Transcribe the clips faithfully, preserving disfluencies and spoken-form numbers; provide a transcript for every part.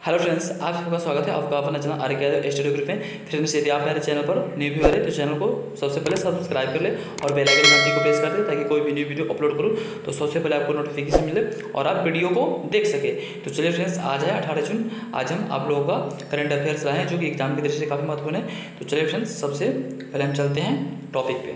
Hello friends, आप सबका स्वागत है आपका अपना channel R K study group में। फ्रेंड्स, यदि आप मेरे चैनल पर न्यू व्यूअर है तो चैनल को सबसे पहले सब्सक्राइब कर ले और बेल आइकन घंटी को प्रेस कर दे ताकि कोई भी न्यू वीडियो अपलोड करूँ तो सबसे पहले आपको नोटिफिकेशन मिले और आप वीडियो को देख सके। तो चलिए फ्रेंड्स, आज है अठारह जून। आज हम आप लोगों का करंट अफेयर्स लाए हैं जो कि एग्जाम की दृष्टि से काफ़ी महत्वपूर्ण है। तो चलिए फ्रेंड्स, सबसे पहले हम चलते हैं टॉपिक पे।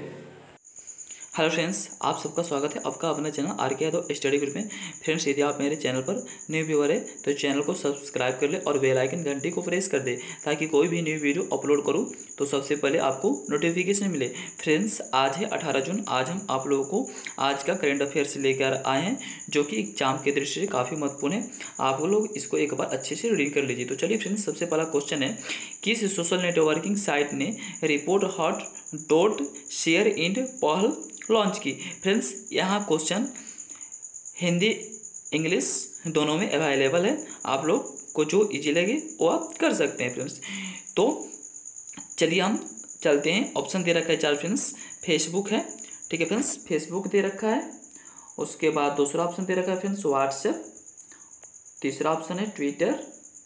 हेलो फ्रेंड्स, आप सबका स्वागत है आपका अपना channel R K Yadav study group में। फ्रेंड्स, यदि आप मेरे चैनल पर न्यू व्यूअर है तो चैनल को सब्सक्राइब कर ले और बेल आइकन घंटी को प्रेस कर दे ताकि कोई भी न्यू वीडियो अपलोड करूं तो सबसे पहले आपको नोटिफिकेशन मिले। फ्रेंड्स, आज है अठारह जून। आज हम आप लोगों को आज का करंट अफेयर्स लेकर आए हैं जो कि एग्जाम के दृष्टि से काफ़ी महत्वपूर्ण है। आप लोग इसको एक बार अच्छे से रीड कर लीजिए। तो चलिए फ्रेंड्स, सबसे पहला क्वेश्चन है, किस सोशल नेटवर्किंग साइट ने रिपोर्ट हॉट डॉट शेयर इन पहल लॉन्च की। फ्रेंड्स, यहाँ क्वेश्चन हिंदी इंग्लिश दोनों में अवेलेबल है। आप लोग को जो इजी लगे वो आप कर सकते हैं फ्रेंड्स। तो चलिए हम चलते हैं। ऑप्शन दे रखा है चार फ्रेंड्स, फेसबुक है, ठीक है फ्रेंड्स, फेसबुक दे रखा है। उसके बाद दूसरा ऑप्शन दे रखा है फ्रेंड्स व्हाट्सएप, तीसरा ऑप्शन है ट्विटर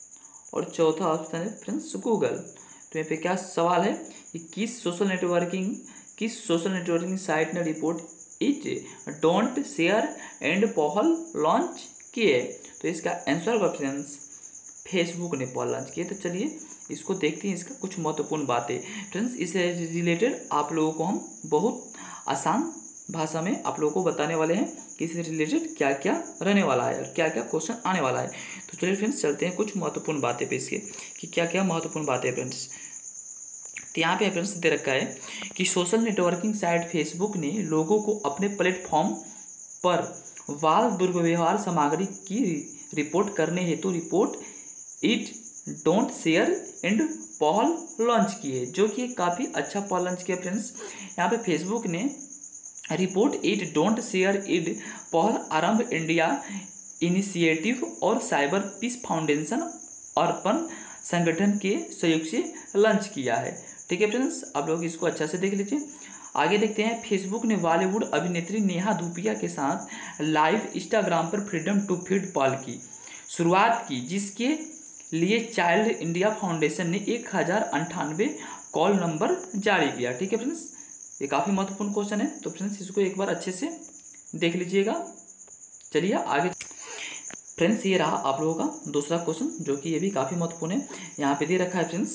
और चौथा ऑप्शन है फ्रेंड्स गूगल। तो यहाँ पे क्या सवाल है कि किस सोशल नेटवर्किंग किस सोशल नेटवर्किंग साइट ने report it don't share and पहल लॉन्च किए। तो इसका आंसर होगा फ्रेंड्स फेसबुक ने पहल लॉन्च किए। तो चलिए इसको देखते हैं, इसका कुछ महत्वपूर्ण बातें। फ्रेंड्स, इससे रिलेटेड आप लोगों को हम बहुत आसान भाषा में आप लोगों को बताने वाले हैं कि इससे रिलेटेड क्या क्या रहने वाला है और क्या क्या क्वेश्चन आने वाला है। तो चलिए फ्रेंड्स, चलते हैं कुछ महत्वपूर्ण बातें पे इसके कि क्या क्या महत्वपूर्ण बातें फ्रेंड्स। तो यहाँ पे फ्रेंड्स दे रखा है कि सोशल नेटवर्किंग साइट फेसबुक ने लोगों को अपने प्लेटफॉर्म पर बाल दुर्व्यवहार सामग्री की रिपोर्ट करने हेतु report it don't share and पहल लॉन्च की है, जो कि काफ़ी अच्छा पहल लॉन्च किया फ्रेंड्स। यहाँ पे फेसबुक ने रिपोर्ट इट डोंट शेयर इड पहल आरंभ इंडिया इनिशिएटिव और साइबर पीस फाउंडेशन अर्पण संगठन के सहयोग से लॉन्च किया है, ठीक है फ्रेंड्स। आप लोग इसको अच्छा से देख लीजिए। आगे देखते हैं, फेसबुक ने बॉलीवुड अभिनेत्री नेहा धूपिया के साथ लाइव इंस्टाग्राम पर फ्रीडम टू फीड पहल की शुरुआत की, जिसके लिए चाइल्ड इंडिया फाउंडेशन ने एक हज़ार अंठानवे कॉल नंबर जारी किया, ठीक है फ्रेंड्स। ये काफ़ी महत्वपूर्ण क्वेश्चन है, तो फ्रेंड्स इसको एक बार अच्छे से देख लीजिएगा। चलिए आगे फ्रेंड्स, ये रहा आप लोगों का दूसरा क्वेश्चन जो कि ये भी काफ़ी महत्वपूर्ण है। यहाँ पे दे रखा है फ्रेंड्स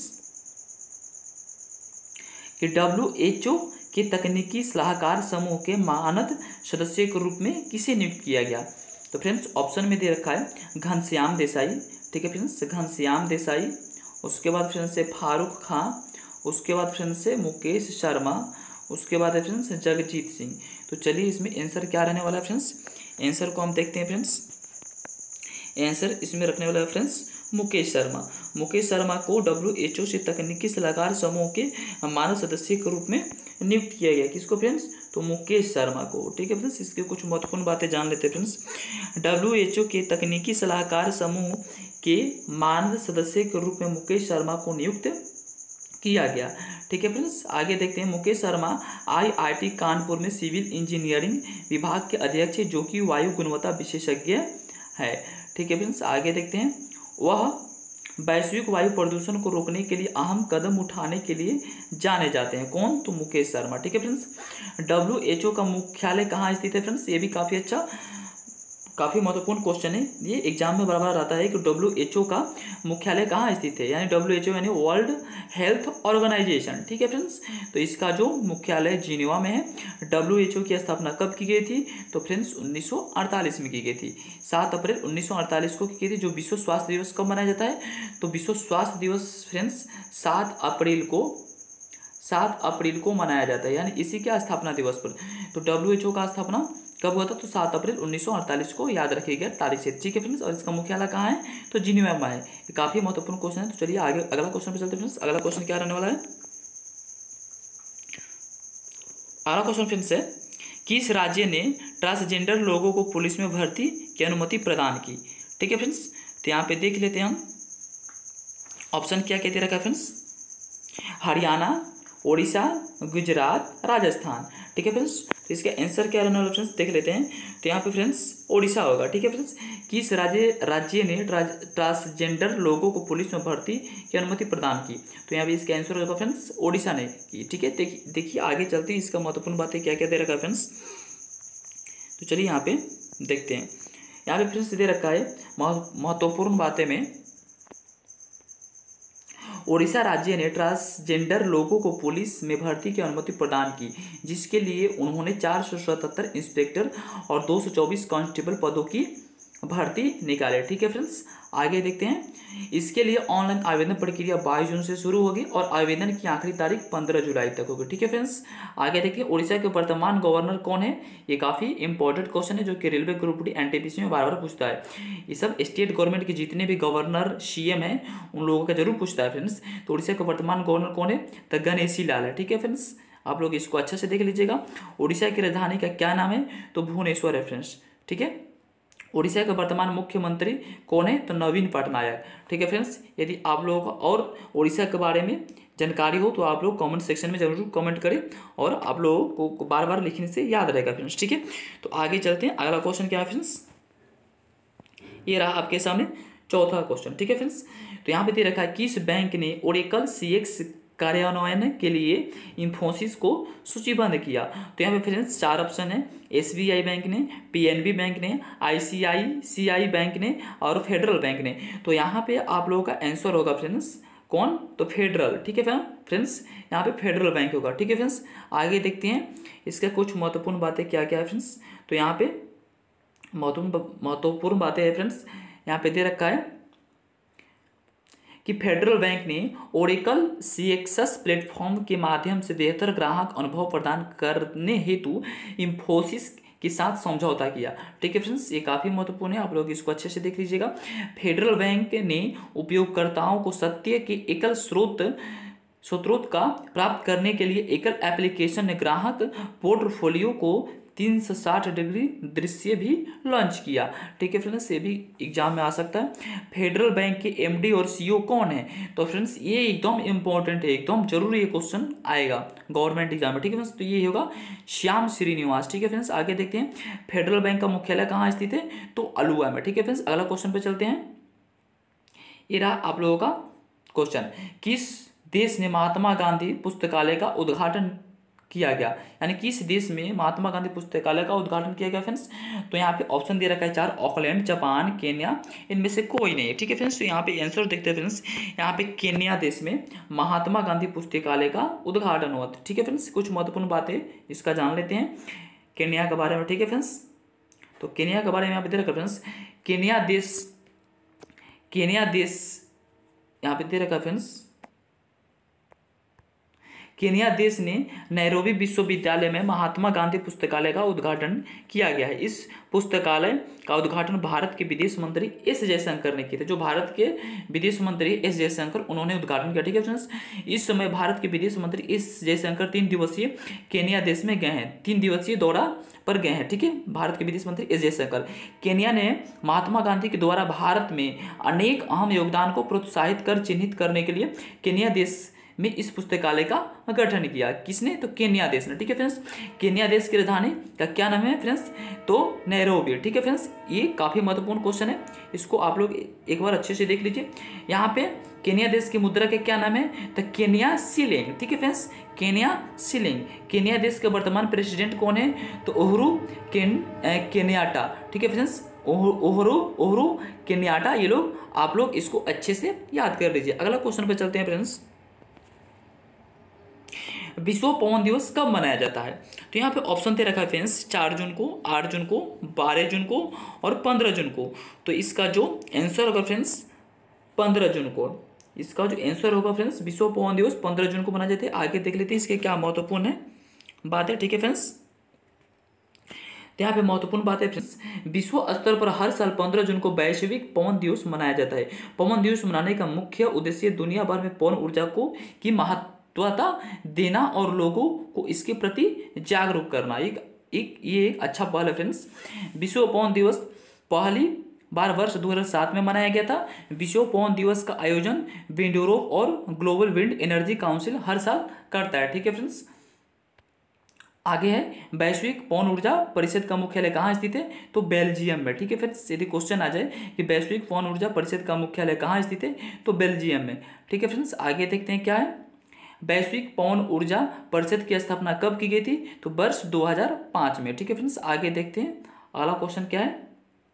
कि डब्ल्यू एच ओ के तकनीकी सलाहकार समूह के मानद सदस्य के रूप में किसे नियुक्त किया गया। तो फ्रेंड्स ऑप्शन में दे रखा है घनश्याम देसाई, ठीक है फ्रेंड्स, घनश्याम देसाई। उसके बाद फ्रेंड्स से फारूक खां, उसके बाद फ्रेंड्स से मुकेश शर्मा, उसके बाद है फ्रेंड्स जगजीत सिंह। तो चलिए इसमें आंसर क्या रहने वाला है फ्रेंड्स। आंसर को हम देखते हैं फ्रेंड्स। आंसर इसमें रखने वाला है फ्रेंड्स मुकेश शर्मा। मुकेश शर्मा को डब्ल्यू एच ओ से तकनीकी सलाहकार समूह के मानव सदस्य के रूप में नियुक्त किया गया। किसको फ्रेंड्स, तो मुकेश शर्मा को, ठीक है फ्रेंड्स। इसके कुछ महत्वपूर्ण बातें जान लेते हैं फ्रेंड्स। डब्ल्यू एच ओ के तकनीकी सलाहकार समूह के मानव सदस्य के रूप में मुकेश शर्मा को नियुक्त किया गया, ठीक है फ्रेंड्स। आगे देखते हैं, Mukesh Sharma I I T Kanpur में सिविल इंजीनियरिंग विभाग के अध्यक्ष है जो कि वायु गुणवत्ता विशेषज्ञ है, ठीक है फ्रेंड्स। आगे देखते हैं, वह वैश्विक वायु प्रदूषण को रोकने के लिए अहम कदम उठाने के लिए जाने जाते हैं। कौन, तो मुकेश शर्मा, ठीक है फ्रेंड्स। डब्ल्यू एच ओ का मुख्यालय कहाँ स्थित है फ्रेंड्स, ये भी काफ़ी अच्छा काफ़ी महत्वपूर्ण क्वेश्चन है। ये एग्जाम में बराबर आता है कि डब्ल्यू एच ओ का मुख्यालय कहाँ स्थित है, यानी डब्ल्यू एच ओ यानी वर्ल्ड हेल्थ ऑर्गेनाइजेशन, ठीक है फ्रेंड्स। तो इसका जो मुख्यालय जिनेवा में है। डब्ल्यू एच ओ की स्थापना कब की गई थी, तो फ्रेंड्स उन्नीस सौ अड़तालीस में की गई थी। सात अप्रैल उन्नीस सौ अड़तालीस को की गई थी। जो विश्व स्वास्थ्य दिवस कब मनाया जाता है, तो विश्व स्वास्थ्य दिवस फ्रेंड्स सात अप्रैल को सात अप्रैल को मनाया जाता है, यानी इसी के स्थापना दिवस पर। तो डब्ल्यू एच ओ का स्थापना कब हुआ था, तो सात अप्रैल उन्नीस सौ अड़तालीस को याद रखिएगा तारीख से, ठीक है फ्रेंड्स। और इसका मुख्यालय कहाँ है, तो जिनेवा में है। ये काफ़ी महत्वपूर्ण क्वेश्चन है। तो चलिए आगे अगला क्वेश्चन पे चलते हैं फ्रेंड्स। अगला क्वेश्चन क्या रहने वाला है, अगला क्वेश्चन फ्रेंड्स है, किस राज्य ने ट्रांसजेंडर लोगों को पुलिस में भर्ती की अनुमति प्रदान की, ठीक है फ्रेंड्स। तो यहाँ पे देख लेते हैं हम ऑप्शन क्या कहते रखा है फ्रेंड्स, हरियाणा, उड़ीसा, गुजरात, राजस्थान, ठीक है फ्रेंड्स। तो इसका आंसर क्या रहने वाला फ्रेंड्स देख लेते हैं। तो यहाँ पे फ्रेंड्स ओडिशा होगा, ठीक है फ्रेंड्स। किस राज्य राज्य ने ट्रांसजेंडर लोगों को पुलिस में भर्ती की अनुमति प्रदान की? तो यहाँ पे इसका आंसर होगा फ्रेंड्स ओडिशा ने की, ठीक है। देखिए देखिए आगे चलते हैं, इसका महत्वपूर्ण बातें क्या क्या दे रखा है फ्रेंड्स। तो चलिए यहाँ पे देखते हैं। यहाँ पे फ्रेंड्स दे रखा है महत्वपूर्ण बातें में, ओडिशा राज्य ने ट्रांसजेंडर लोगों को पुलिस में भर्ती की अनुमति प्रदान की, जिसके लिए उन्होंने चार सौ सतहत्तर इंस्पेक्टर और दो सौ चौबीस कांस्टेबल पदों की भर्ती निकाले, ठीक है फ्रेंड्स। आगे देखते हैं। इसके लिए ऑनलाइन आवेदन प्रक्रिया बाईस जून से शुरू होगी और आवेदन की आखिरी तारीख पंद्रह जुलाई तक होगी, ठीक है फ्रेंड्स। आगे देखिए उड़ीसा के वर्तमान गवर्नर कौन है? ये काफ़ी इंपॉर्टेंट क्वेश्चन है जो कि रेलवे ग्रुप डी एनटीपीसी में बार बार पूछता है। ये सब स्टेट गवर्नमेंट के जितने भी गवर्नर सीएम हैं उन लोगों का जरूर पूछता है फ्रेंड्स। तो उड़ीसा का वर्तमान गवर्नर कौन है? तो गणेशी लाल है, ठीक है फ्रेंड्स। आप लोग इसको अच्छे से देख लीजिएगा। उड़ीसा की राजधानी का क्या नाम है? तो भुवनेश्वर है फ्रेंड्स, ठीक है। उड़ीसा के वर्तमान मुख्यमंत्री कौन है? तो नवीन पटनायक, ठीक है फ्रेंड्स। यदि आप लोगों को और उड़ीसा के बारे में जानकारी हो तो आप लोग कमेंट सेक्शन में जरूर कमेंट करें और आप लोगों को बार बार लिखने से याद रहेगा फ्रेंड्स, ठीक है। तो आगे चलते हैं। अगला क्वेश्चन क्या है फ्रेंड्स? ये रहा आपके सामने चौथा क्वेश्चन, ठीक है फ्रेंड्स। तो यहाँ पे दे रखा है किस बैंक ने ओरेकल सीएक्स कार्यान्वयन के लिए इन्फोसिस को सूचीबद्ध किया? तो यहाँ पे फ्रेंड्स चार ऑप्शन है। एसबीआई बैंक ने, पीएनबी बैंक ने, आईसीआईसीआई बैंक ने और फेडरल बैंक ने। तो यहाँ पे आप लोगों का आंसर होगा फ्रेंड्स कौन? तो फेडरल, ठीक है फ्रेंड्स। यहाँ पे फेडरल बैंक होगा, ठीक है फ्रेंड्स। आगे देखते हैं इसका कुछ महत्वपूर्ण बातें क्या क्या है फ्रेंड्स। तो यहाँ पे महत्वपूर्ण महत्वपूर्ण बातें है फ्रेंड्स। यहाँ पे दे रखा है कि फेडरल बैंक ने ओरेकल सीएक्सएस प्लेटफॉर्म के माध्यम से बेहतर ग्राहक अनुभव प्रदान करने हेतु इन्फोसिस के साथ समझौता किया, ठीक है फ्रेंड्स। ये काफ़ी महत्वपूर्ण है, आप लोग इसको अच्छे से देख लीजिएगा। फेडरल बैंक ने उपयोगकर्ताओं को सत्य के एकल स्रोत स्रोत का प्राप्त करने के लिए एकल एप्लीकेशन ने ग्राहक पोर्टफोलियो को तीन सौ साठ डिग्री दृश्य भी लॉन्च किया, ठीक है फ्रेंड्स। ये भी एग्जाम में आ सकता है। फेडरल बैंक के एमडी और सीईओ कौन है? तो फ्रेंड्स ये एकदम इंपॉर्टेंट है, एकदम जरूरी ये क्वेश्चन आएगा गवर्नमेंट एग्जाम में, ठीक है फ्रेंड्स। तो ये होगा श्याम श्रीनिवास, ठीक है फ्रेंड्स। आगे देखते हैं फेडरल बैंक का मुख्यालय कहाँ स्थित है? तो अलुआ में, ठीक है फ्रेंड्स। अगला क्वेश्चन पे चलते हैं। ये रहा आप लोगों का क्वेश्चन, किस देश ने महात्मा गांधी पुस्तकालय का उद्घाटन किया गया? यानी किस देश में महात्मा गांधी पुस्तकालय का उद्घाटन किया गया फ्रेंड्स? तो यहाँ पे ऑप्शन दे रखा है चार। ऑकलैंड, जापान, केन्या, इनमें से कोई नहीं है, ठीक है फ्रेंड्स। तो यहाँ पे आंसर देखते हैं फ्रेंड्स। यहाँ पे केन्या देश में महात्मा गांधी पुस्तकालय का उद्घाटन हुआ था, ठीक है फ्रेंड्स। कुछ महत्वपूर्ण बातें इसका जान लेते हैं केन्या के बारे में, ठीक है फ्रेंड्स। तो केन्या के बारे में यहाँ पे दे रखा है फ्रेंड्स। केन्या देश केन्या देश यहाँ पे दे रखा है फ्रेंड्स। केन्या देश ने नैरोबी विश्वविद्यालय में महात्मा गांधी पुस्तकालय का उद्घाटन किया गया है। इस पुस्तकालय का उद्घाटन भारत के विदेश मंत्री एस जयशंकर ने किया था। जो भारत के विदेश मंत्री एस जयशंकर उन्होंने उद्घाटन किया, ठीक है फ्रेंड्स। इस समय भारत के विदेश मंत्री एस जयशंकर तीन दिवसीय केन्या देश में गए हैं, तीन दिवसीय दौरा पर गए हैं, ठीक है। भारत के विदेश मंत्री एस जयशंकर। केन्या ने महात्मा गांधी के द्वारा भारत में अनेक अहम योगदान को प्रोत्साहित कर चिन्हित करने के लिए केन्या देश में इस पुस्तकालय का गठन किया। किसने? तो केन्या देश ने, ठीक है फ्रेंड्स। केन्या देश की राजधानी का क्या नाम है फ्रेंड्स? तो नैरोबी, ठीक है फ्रेंड्स। ये काफ़ी महत्वपूर्ण क्वेश्चन है, इसको आप लोग एक बार अच्छे से देख लीजिए। यहाँ पे केन्या देश की मुद्रा के क्या नाम है? तो केन्या शिलिंग, ठीक है फ्रेंड्स। Kenya shilling. केन्या देश के वर्तमान प्रेसिडेंट कौन है? तो उहुरु केन केन्याटा, ठीक है फ्रेंड्स। Uhuru Uhuru Kenyatta. ये लोग आप लोग इसको अच्छे से याद कर लीजिए। अगला क्वेश्चन पे चलते हैं फ्रेंड्स। विश्व पवन दिवस कब मनाया जाता है? तो यहाँ पे ऑप्शन दे रखा है फ्रेंड्स चार जून को, आठ जून को, बारह जून को और पंद्रह जून को। तो इसका जो आंसर होगा फ्रेंड्स पंद्रह जून को। इसका जो आंसर होगा फ्रेंड्स विश्व पवन दिवस पंद्रह जून को मनाया जाता है। आगे देख लेते हैं इसके क्या महत्वपूर्ण है बात है, ठीक है फ्रेंड्स। तो यहाँ पे महत्वपूर्ण बात है फ्रेंड्स, विश्व स्तर पर हर साल पंद्रह जून को वैश्विक पवन दिवस मनाया जाता है। पवन दिवस मनाने का मुख्य उद्देश्य दुनिया भर में पवन ऊर्जा को की महत्व देना और लोगों को इसके प्रति जागरूक करना। एक एक ये एक अच्छा पहल है फ्रेंड्स। विश्व पवन दिवस पहली बार वर्ष दो हज़ार सात में मनाया गया था। विश्व पवन दिवस का आयोजन विंड यूरोप और ग्लोबल विंड एनर्जी काउंसिल हर साल करता है, ठीक है फ्रेंड्स। आगे है वैश्विक पवन ऊर्जा परिषद का मुख्यालय कहाँ स्थित है, तो बेल्जियम में। ठीक है फ्रेंड्स, यदि क्वेश्चन आ जाए कि वैश्विक पवन ऊर्जा परिषद का मुख्यालय कहाँ स्थित है, तो बेल्जियम में। ठीक है फ्रेंड्स, आगे देखते हैं क्या है, वैश्विक पवन ऊर्जा परिषद की स्थापना कब की गई थी, तो वर्ष दो हज़ार पाँच में। ठीक है फ्रेंड्स, आगे देखते हैं अगला क्वेश्चन क्या है।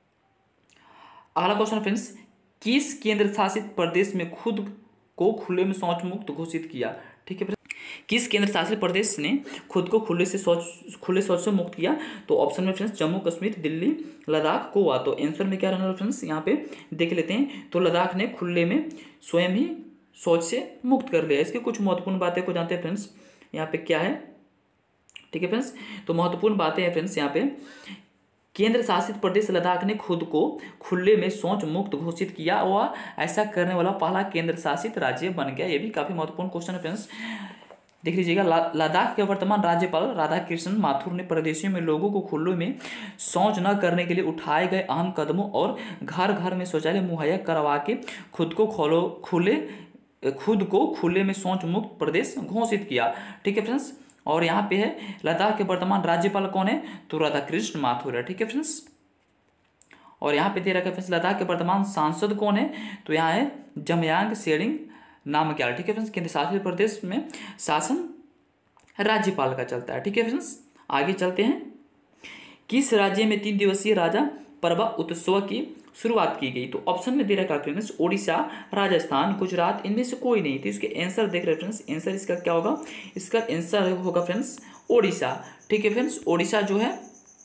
अगला क्वेश्चन फ्रेंड्स, किस केंद्र शासित प्रदेश में खुद को खुले में शौच मुक्त घोषित किया। ठीक है फ्रेंड्स, किस केंद्र शासित प्रदेश ने खुद को खुले से शौच खुले शौच से मुक्त किया, तो ऑप्शन में फ्रेंड्स जम्मू कश्मीर, दिल्ली, लद्दाख, गोवा। तो आंसर में क्या रहने वाला फ्रेंड्स, यहाँ पे देख लेते हैं। तो लद्दाख ने खुले में स्वयं ही शौच से मुक्त कर लिया। इसकी कुछ महत्वपूर्ण बातें को जानते हैं फ्रेंड्स, यहाँ पे क्या है। ठीक है फ्रेंड्स, तो महत्वपूर्ण बातें हैं फ्रेंड्स, यहाँ पे केंद्र शासित प्रदेश लद्दाख ने खुद को खुले में शौच मुक्त घोषित किया, वह ऐसा करने वाला पहला केंद्र शासित राज्य बन गया। ये भी काफी महत्वपूर्ण क्वेश्चन है फ्रेंड्स, देख लीजिएगा। लद्दाख के वर्तमान राज्यपाल राधाकृष्णन माथुर ने प्रदेशियों में लोगों को खुले में शौच न करने के लिए उठाए गए अहम कदमों और घर घर में शौचालय मुहैया करवा के खुद को खोलो खुले खुद को खुले में शौच मुक्त प्रदेश घोषित किया। ठीक है फ्रेंड्स, और यहाँ पे है लद्दाख के वर्तमान राज्यपाल कौन है, तो राधाकृष्ण माथुर है। ठीक है फ्रेंड्स, और यहाँ पे दे रखा है फ्रेंड्स लद्दाख के वर्तमान सांसद कौन है, तो यहाँ है जमयांग सेरिंग नामग्याल। ठीक है फ्रेंड्स, केंद्र शासित प्रदेश में शासन राज्यपाल का चलता है। ठीक है फ्रेंड्स, आगे चलते हैं। किस राज्य में तीन दिवसीय राजा परवा उत्सव की शुरुआत की गई, तो ऑप्शन में दे रखा है फ्रेंड्स ओडिशा, राजस्थान, गुजरात, इनमें से कोई नहीं। तो इसके आंसर देख रहे हैं फ्रेंड्स, आंसर इसका क्या होगा, इसका आंसर होगा फ्रेंड्स ओडिशा। ठीक है फ्रेंड्स, ओडिशा जो है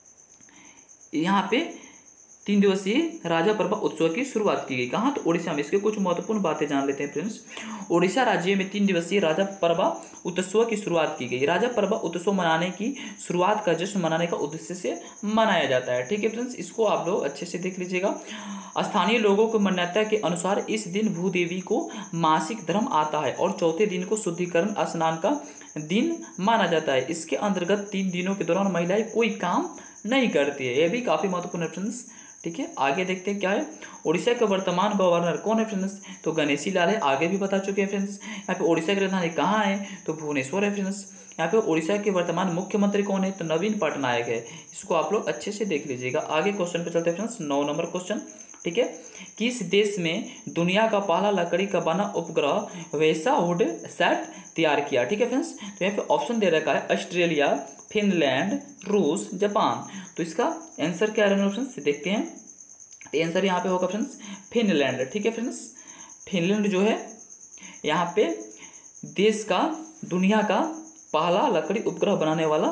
यहाँ पे तीन दिवसीय राजा पर्व उत्सव की शुरुआत की गई। कहाँ, तो ओडिशा में। इसके कुछ महत्वपूर्ण बातें जान लेते हैं फ्रेंड्स। ओडिशा राज्य में तीन दिवसीय राजा पर्व उत्सव की शुरुआत की गई। राजा पर्व उत्सव मनाने की शुरुआत का जश्न मनाने का उद्देश्य से मनाया जाता है। ठीक है फ्रेंड्स, इसको आप लोग अच्छे से देख लीजिएगा। स्थानीय लोगों को मान्यता के अनुसार इस दिन भूदेवी को मासिक धर्म आता है और चौथे दिन को शुद्धिकरण स्नान का दिन माना जाता है। इसके अंतर्गत तीन दिनों के दौरान महिलाएं कोई काम नहीं करती है। यह भी काफी महत्वपूर्ण है फ्रेंड्स। ठीक है, आगे देखते हैं क्या है। उड़ीसा के वर्तमान गवर्नर कौन है फ्रेंड्स, तो गणेशी लाल है। आगे भी बता चुके हैं फ्रेंड्स। यहाँ पे उड़ीसा की राजधानी कहाँ है, तो भुवनेश्वर है फ्रेंड्स। यहाँ पे उड़ीसा के वर्तमान मुख्यमंत्री कौन है, तो नवीन पटनायक है। इसको आप लोग अच्छे से देख लीजिएगा। आगे क्वेश्चन पे चलते हैं फ्रेंड्स, नौ नंबर क्वेश्चन। ठीक है, किस देश में दुनिया का पहला लकड़ी का बना उपग्रह वैसा वुड सेट तैयार किया। ठीक है फ्रेंड्स, तो यहाँ पे ऑप्शन दे रखा है ऑस्ट्रेलिया, फिनलैंड, रूस, जापान। तो इसका आंसर क्या रहना फ्रेंड्स, देखते हैं। तो आंसर यहाँ पे होगा फ्रेंड्स फिनलैंड। ठीक है फ्रेंड्स, फिनलैंड जो है यहाँ पे देश का दुनिया का पहला लकड़ी उपग्रह बनाने वाला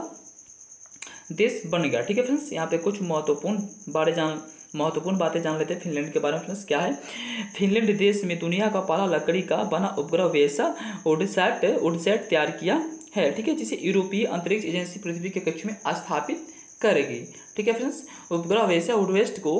देश बन गया। ठीक है फ्रेंड्स, यहाँ पे कुछ महत्वपूर्ण बारे जान महत्वपूर्ण बातें जान लेते हैं फिनलैंड के बारे में फ्रेंड्स। क्या है, फिनलैंड देश में दुनिया का पहला लकड़ी का बना उपग्रह वैसा वुडसेट वुडसेट तैयार किया है। ठीक है, जिसे यूरोपीय अंतरिक्ष एजेंसी पृथ्वी के कक्ष में स्थापित करेगी। ठीक है फ्रेंड्स, उपग्रह वैसा वुडवेस्ट को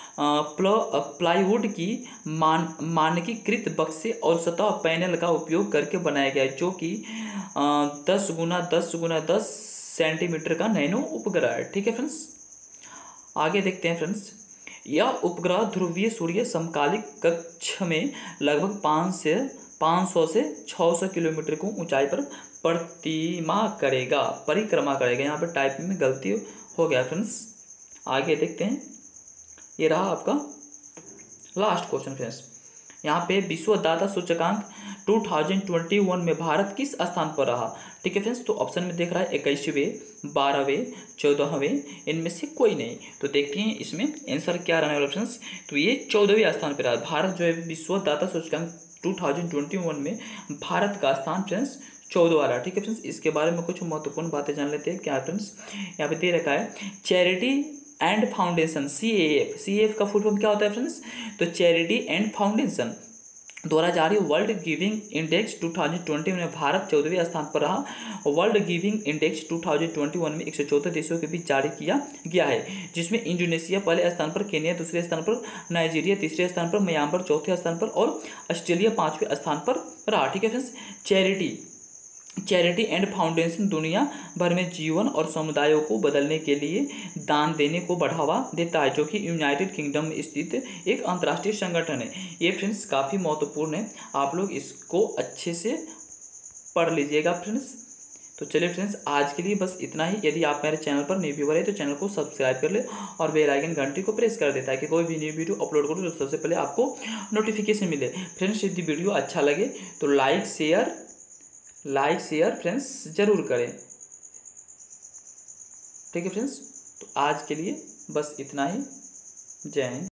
प्लाईवुड की मान मानकीकृत बक्से और सतह पैनल का उपयोग करके बनाया गया है, जो कि दस गुना दस गुना दस सेंटीमीटर का नैनो उपग्रह है। ठीक है फ्रेंड्स, आगे देखते हैं फ्रेंड्स। यह उपग्रह ध्रुवीय सूर्य समकालिक कक्ष में लगभग पाँच से पाँच सौ से छः सौ किलोमीटर को ऊंचाई पर प्रतिमा करेगा परिक्रमा करेगा। यहाँ पर टाइप में गलती हो गया फ्रेंड्स। आगे देखते हैं, ये रहा आपका लास्ट क्वेश्चन फ्रेंड्स। यहाँ पे विश्व दाता सूचकांक दो हज़ार इक्कीस में भारत किस स्थान पर रहा। ठीक है फ्रेंड्स, तो ऑप्शन में देख रहा है इक्कीसवें, बारहवें, चौदहवें, इनमें से कोई नहीं। तो देखते हैं इसमें आंसर क्या रहने वाला फ्रेंड्स, तो ये चौदहवें स्थान पर रहा। भारत जो है विश्व दाता सूचकांक दो हज़ार इक्कीस में भारत का स्थान फ्रेंड्स चौदह वाला। ठीक है फ्रेंड्स, इसके बारे में कुछ महत्वपूर्ण बातें जान लेते हैं। क्या फ्रेंड्स, यहाँ पे दे रखा है charity and foundation, C A F. C A F का फुल फॉर्म क्या होता है फ्रेंड्स, तो चैरिटी एंड फाउंडेशन द्वारा जारी वर्ल्ड गिविंग इंडेक्स दो हज़ार इक्कीस में भारत चौदहवें स्थान पर रहा। वर्ल्ड गिविंग इंडेक्स दो हज़ार इक्कीस में एक सौ चौदह देशों के बीच जारी किया गया है, जिसमें इंडोनेशिया पहले स्थान पर, केन्या दूसरे स्थान पर, नाइजीरिया तीसरे स्थान पर, म्यांमार चौथे स्थान पर और ऑस्ट्रेलिया पाँचवें स्थान पर रहा। ठीक है friends, charity charity and foundation दुनिया भर में जीवन और समुदायों को बदलने के लिए दान देने को बढ़ावा देता है, जो कि यूनाइटेड किंगडम में स्थित एक अंतर्राष्ट्रीय संगठन है। ये फ्रेंड्स काफ़ी महत्वपूर्ण है, आप लोग इसको अच्छे से पढ़ लीजिएगा फ्रेंड्स। तो चलिए फ्रेंड्स, आज के लिए बस इतना ही। यदि आप मेरे चैनल पर न्यू व्यूअर है तो चैनल को सब्सक्राइब कर ले और बेल आइकन घंटी को प्रेस कर दे, ताकि कोई भी न्यू वीडियो अपलोड करूँ तो सबसे पहले आपको नोटिफिकेशन मिले। फ्रेंड्स, यदि वीडियो अच्छा लगे तो like share like share friends ज़रूर करें। ठीक है फ्रेंड्स, तो आज के लिए बस इतना ही। जय हिंद।